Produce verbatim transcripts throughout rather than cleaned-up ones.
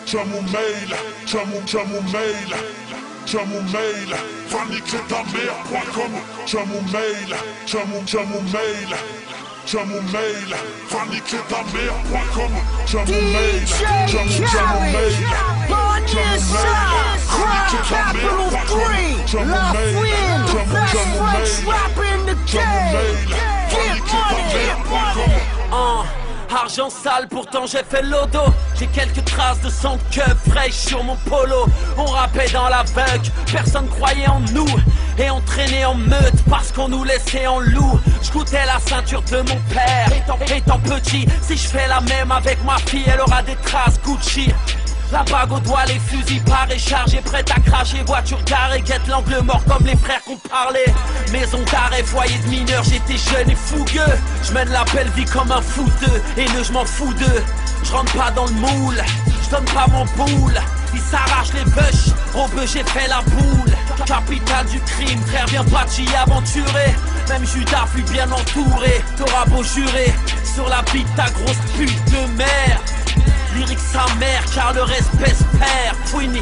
tu as mon mail, tu as mon, tu as mon mail, tu as mon mail, Fanny c'est ta mère point com, tu as mon mail, tu as mon, tu as mon mail, tu as mon mail, Fanny c'est ta mère point com, tu as mon mail, tu as mon, tu as mon mail, tu as mon mail, Fanny c'est ta mère point com, tu as mon mail, tu as mon, tu as mon mail, tu as mon mail, Fanny c'est ta mère point com. Argent sale, pourtant j'ai fait l'odo. J'ai quelques traces de sang que fraîche sur mon polo. On rappait dans la bug, personne croyait en nous. Et on traînait en meute parce qu'on nous laissait en loup. J'goûtais la ceinture de mon père, étant, étant petit. Si je fais la même avec ma fille, elle aura des traces Gucci. La bague au doigt, les fusils parés, chargés, prêts à cracher. Voiture garée, guette l'angle mort comme les frères qu'on parlait. Maison d'arrêt, foyer de mineurs, j'étais jeune et fougueux. Je mène la belle vie comme un fouteux, haineux, je m'en fous d'eux. Je rentre pas dans le moule, je donne pas mon boule. Ils s'arrachent les bush, au bœuf j'ai fait la boule. Capitale du crime, frère viens pas t'y aventurer. Même Judas fut bien entouré, t'auras beau jurer. Sur la bite ta grosse pute de mère. Lyrique sa mère car le respect se perd. Fouini,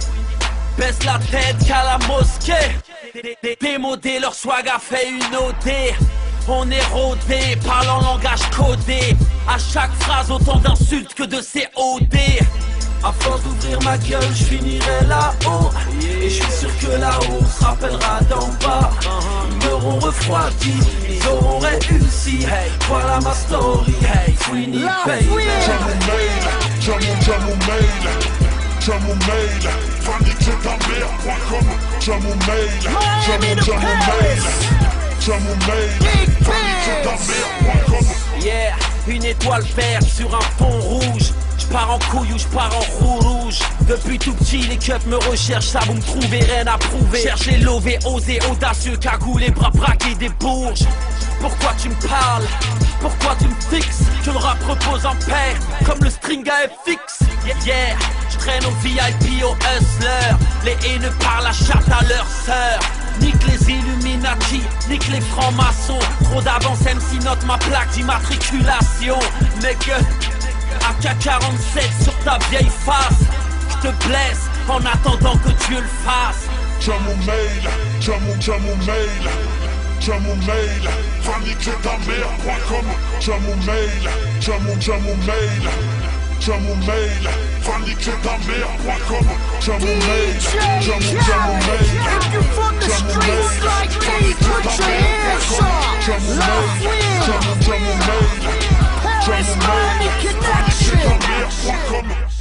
baisse la tête qu'à la mosquée. Démodé, leur swag a fait une O D. On est rodé, parle en langage codé. À chaque phrase autant d'insultes que de C O D. À force d'ouvrir ma gueule, je finirai là-haut. Et je suis sûr que là-haut se rappellera d'en bas. Ils m'auront refroidi, ils auront réussi. Voilà ma story, hey, Fouini, baby. Tu as mon mail, tu as mon, tu as mon mail, tu as mon mail, Fanny c'est ta mère point com, tu as mon mail, tu as mon, tu as mon mail, tu as mon mail, Fanny c'est ta mère point com. Yeah, une étoile verte sur un fond rouge. J'pars en couille ou j'pars en roue rouge. Depuis tout petit les keufs me recherchent, ça vous me trouvez, rien à prouver. Chercher, lever, oser, audacieux, cagoulé, bras braqués, des bourges. Pourquoi tu me parles? Pourquoi tu me fixes? Que le rap repose en paix, comme le string à F X. Yeah, j'traîne au V I P, au hustler. Les haineux parlent à chatte à leur sœur. Nique les Illuminati, nique les francs-maçons. Trop d'avance, M C note ma plaque d'immatriculation. Nigga, A K quarante-sept sur ta vieille face. J'te blesse en attendant que Dieu le fasse. Tu as mon mail, tu as mon, tu as mon mail, tu as mon mail, Fanny c'est ta mère point com, tu as mon mail, tu as mon, tu as mon mail, tu as mon mail, Fanny c'est ta mère point com, tu as mon mail, tu as mon, tu as mon mail, If you're from the streets like me, put your hands up. tu as mon mail, tu as Love mon, tu as mon mail, tu as Paris mon mail, Money Fanny c'est ta Connection. mère point com.